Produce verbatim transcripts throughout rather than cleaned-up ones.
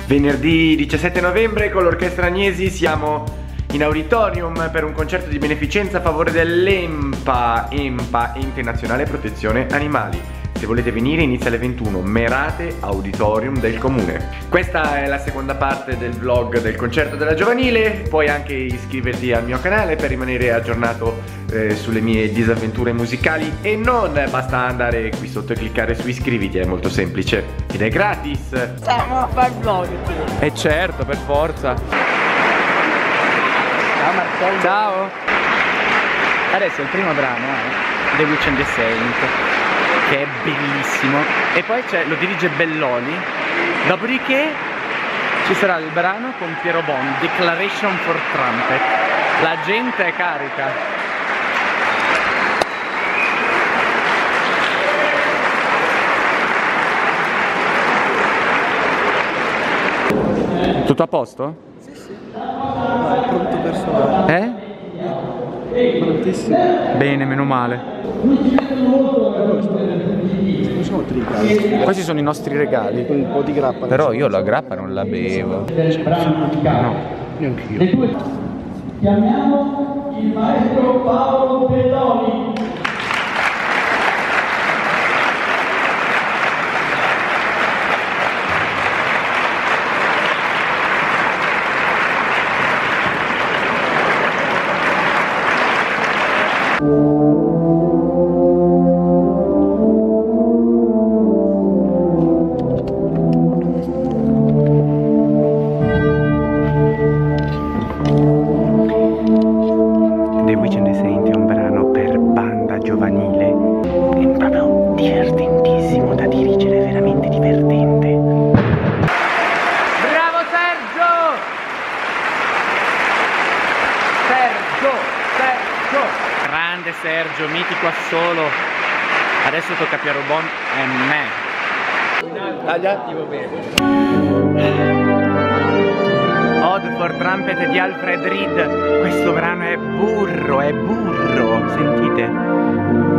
Venerdì diciassette novembre con l'Orchestra Agnesi siamo in auditorium per un concerto di beneficenza a favore dell'EMPA, EMPA, Ente Nazionale Protezione Animali. Se volete venire inizia alle ventuno, Merate Auditorium del Comune. Questa è la seconda parte del vlog del concerto della giovanile. Puoi anche iscriverti al mio canale per rimanere aggiornato eh, sulle mie disavventure musicali. E non basta andare qui sotto e cliccare su iscriviti, è molto semplice ed è gratis. Stiamo a fare vlog. E certo, per forza. Ciao Marcello. Ciao. Adesso il primo brano è The Witch and the Saint, che è bellissimo, e poi lo dirige Belloni. Dopodiché ci sarà il brano con Piero Bon, Declaration for Trumpet. La gente è carica. Tutto a posto? Sì, sì. No, è pronto per suonare. Eh? Prontissimo. Bene, meno male. Non sono trincali. Questi sono i nostri regali. Un po' di grappa. Però io la grappa non la bevo. No, neanch'io. Chiamiamo il maestro Paolo Belloni. The Witch and the Saint è un brano per banda giovanile. È proprio divertentissimo da dirigere, veramente divertente. Bravo Sergio! Sergio! Sergio! Grande Sergio, mitico assolo. Adesso tocca a Piero Bon e me. Agli attivo Ode for Trumpet di Alfred Reed. Questo brano è burro, è burro, sentite?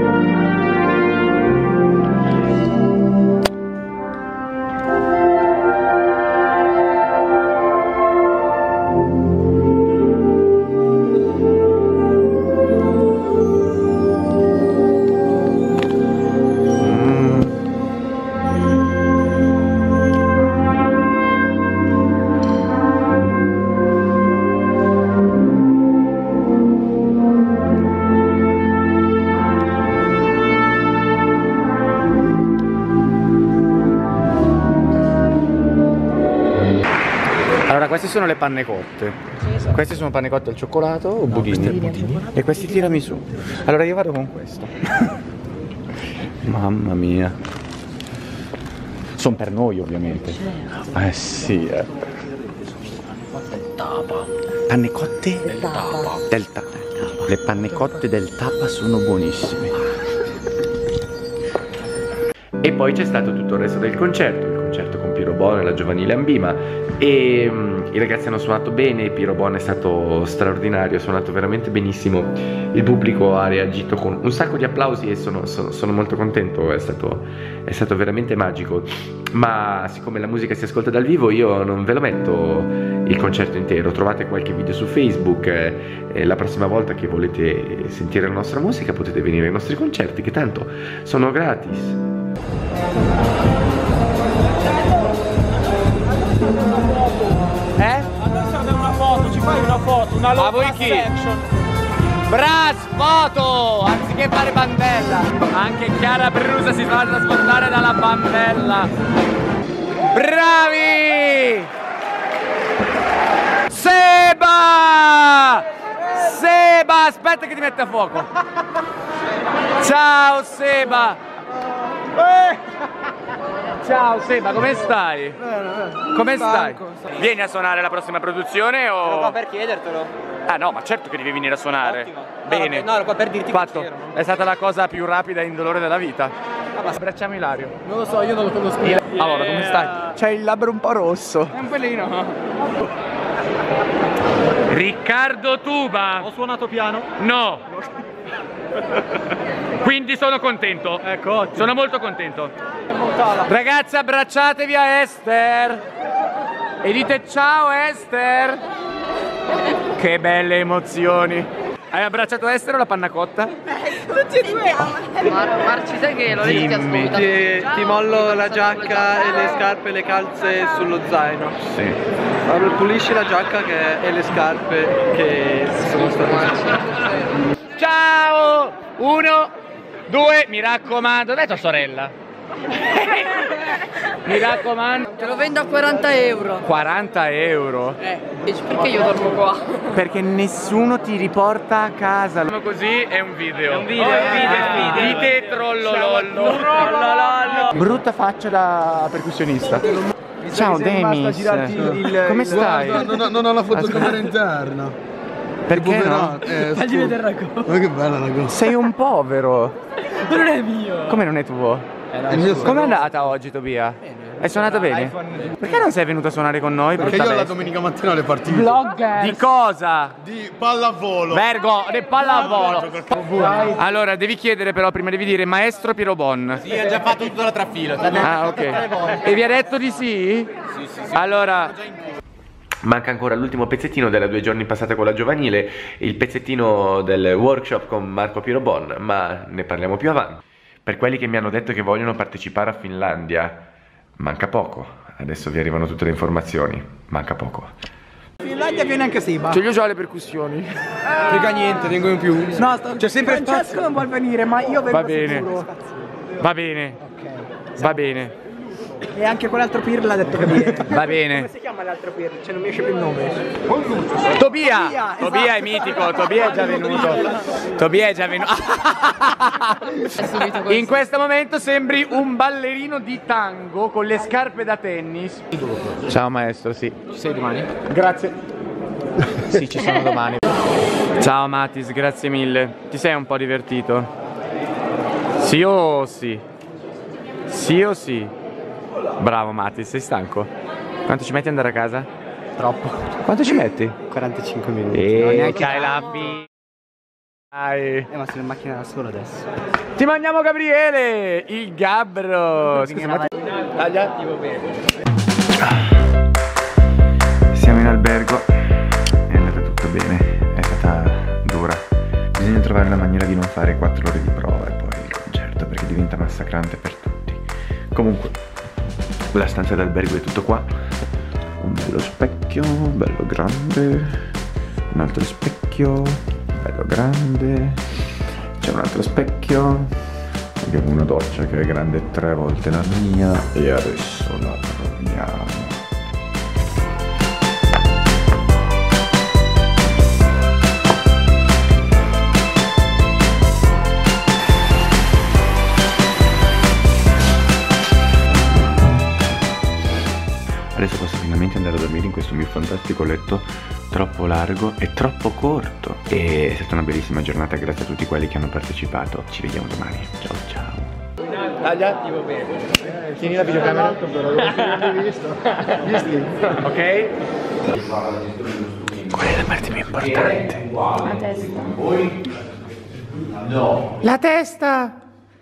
Allora, queste sono le panne cotte. Esatto. Queste sono panne cotte al cioccolato o no, budini? budini? E questi tiramisù. Allora io vado con questo. Mamma mia. Sono per noi ovviamente. Eh sì, eh. Panne cotte del Tapa. Del Tapa. Le panne cotte del Tapa sono buonissime. E poi c'è stato tutto il resto del concerto, il concerto con Piero Bon e la giovanile Ambima, e um, i ragazzi hanno suonato bene, Piero Bon è stato straordinario, ha suonato veramente benissimo, il pubblico ha reagito con un sacco di applausi e sono, sono, sono molto contento, è stato, è stato veramente magico. Ma siccome la musica si ascolta dal vivo io non ve lo metto il concerto intero, trovate qualche video su Facebook, eh, e la prossima volta che volete sentire la nostra musica potete venire ai nostri concerti, che tanto sono gratis. Eh? A noi serve una foto, ci fai una foto, una A voi chi? action. Bras, foto! Anziché fare bandella! Anche Chiara Brusa si fa trasportare dalla bandella! Bravi! Seba! Seba! Aspetta che ti mette a fuoco! Ciao Seba! Ciao Seba, come stai? Come stai? Vieni a suonare la prossima produzione o... Ero qua per chiedertelo. Ah no, ma certo che devi venire a suonare. Ottimo. Bene. No, ero qua per dirti Fatto. che c'ero. È stata la cosa più rapida e indolore della vita. Abbracciamo Ilario. Non lo so, io non lo conosco. Allora, come stai? C'hai il labbro un po' rosso. È un pelino. Riccardo Tuba. Ho suonato piano. No. Quindi sono contento. Ecco, ottimo. Sono molto contento. Ragazzi, abbracciatevi a Esther. E dite ciao Esther! Che belle emozioni! Hai abbracciato Esther o la panna cotta? Tutti e due. Mar Marci, sai che lo vedi ti ascolta. Ti, ti mollo la giacca e le scarpe e le calze sullo zaino. Sì. Allora pulisci la giacca che, e le scarpe che sono state. Ciao! Uno, due, mi raccomando, dai tua sorella. Mi raccomando. Te lo vendo a quaranta euro. quaranta euro? Eh, perché io dormo qua? Perché nessuno ti riporta a casa. Così è un video. È un video, è un video, è un video. Di te trollolollo. Brutta faccia da percussionista. Ciao Demis. Come stai? Non ho, non ho la fotocamera interna. Perché no? Eh, Fagli vedere il ragù. Ma che bella ragù. Sei un povero. Non è mio. Come non è tuo? Com'è andata oggi, Tobia? Hai suonato bene? Perché non sei venuto a suonare con noi? Perché io la domenica mattina alle partite. Vlogger! Di cosa? Di pallavolo. Vergo, di pallavolo. Allora, devi chiedere però, prima devi dire maestro Piero Bon. Sì, ha già fatto tutta la trafila. Ah, ok. E vi ha detto di sì? Sì, sì, sì. Allora... Manca ancora l'ultimo pezzettino della due giorni passata con la giovanile, il pezzettino del workshop con Marco Piero Bon, ma ne parliamo più avanti. Per quelli che mi hanno detto che vogliono partecipare a Finlandia, manca poco. Adesso vi arrivano tutte le informazioni, manca poco. Finlandia viene anche Seba. Cioè io già ho le percussioni. Frega niente, vengo in più. No, sto... c'è sempre Francesco spazio. Non vuol venire, ma io vengo. Va bene. Sicuro. Va bene. Okay. Va bene. E anche quell'altro Pirla ha detto che viene. Va bene. Come si chiama l'altro Pirla? Cioè non mi esce più il nome. Tobia! Tobia, Tobia esatto. è mitico, Tobia è già venuto. Tobia è già venuto. In questo momento sembri un ballerino di tango con le scarpe da tennis. Ciao maestro, sì. Ci sei domani? Grazie. Sì, ci sono domani. Ciao Matis, grazie mille. Ti sei un po' divertito? Sì o sì? Sì o sì? Bravo Matis, sei stanco? Quanto ci metti ad andare a casa? Troppo. Quanto ci metti? quarantacinque minuti. E c'hai la P. Dai. Eh, ma sono in macchina da solo adesso. Ti mangiamo Gabriele, il gabbro. Scusa, ma ti... Taglia. Siamo in albergo. È andata tutto bene. È stata dura. Bisogna trovare la maniera di non fare quattro ore di prova e poi il concerto, perché diventa massacrante per tutti. Comunque, la stanza d'albergo è tutto qua. Un bello specchio, bello grande. Un altro specchio, bello grande. C'è un altro specchio. Abbiamo una doccia che è grande tre volte la mia. E adesso la proviamo. Adesso posso finalmente andare a dormire in questo mio fantastico letto troppo largo e troppo corto. E è stata una bellissima giornata, grazie a tutti quelli che hanno partecipato. Ci vediamo domani. Ciao ciao. Taglia? Tieni la videocamera. Ok? Qual è la parte più importante? La testa. No. La testa!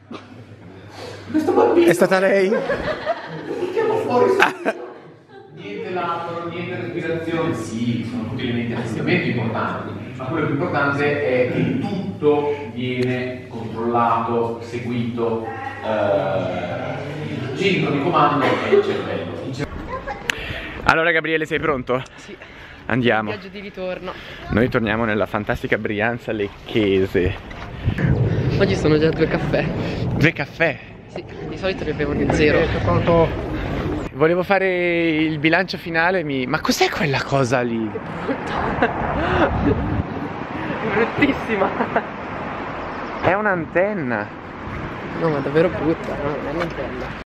È stata lei? Mettiamo fuori. Niente lavoro, niente respirazione, sì, sono tutti elementi assolutamente importanti, ma quello più importante è che tutto viene controllato, seguito, eh, il centro di comando è il cervello. Il cervello. Allora Gabriele, sei pronto? Sì. Andiamo. Viaggio di ritorno. Noi torniamo nella fantastica Brianza Lecchese. Oggi sono già due caffè. Due caffè? Sì, di solito ne bevo di zero. Volevo fare il bilancio finale, mi... ma cos'è quella cosa lì? Bruttissima. È un'antenna. No, ma davvero brutta, no, non è un'antenna.